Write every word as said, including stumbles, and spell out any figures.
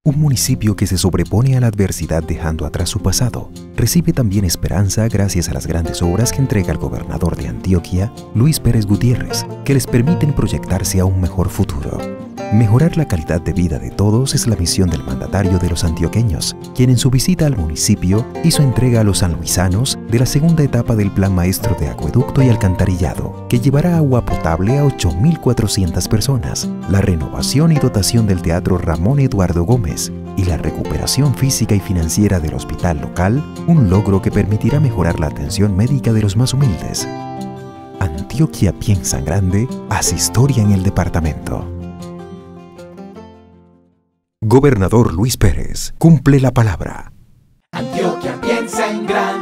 Un municipio que se sobrepone a la adversidad dejando atrás su pasado, recibe también esperanza gracias a las grandes obras que entrega el gobernador de Antioquia, Luis Pérez Gutiérrez, que les permiten proyectarse a un mejor futuro. Mejorar la calidad de vida de todos es la misión del mandatario de los antioqueños, quien en su visita al municipio hizo entrega a los sanluisanos de la segunda etapa del Plan Maestro de Acueducto y Alcantarillado, que llevará agua potable a ocho mil cuatrocientas personas, la renovación y dotación del Teatro Ramón Eduardo Gómez y la recuperación física y financiera del hospital local, un logro que permitirá mejorar la atención médica de los más humildes. Antioquia piensa en grande, hace historia en el departamento. Gobernador Luis Pérez, cumple la palabra. Antioquia piensa en grande.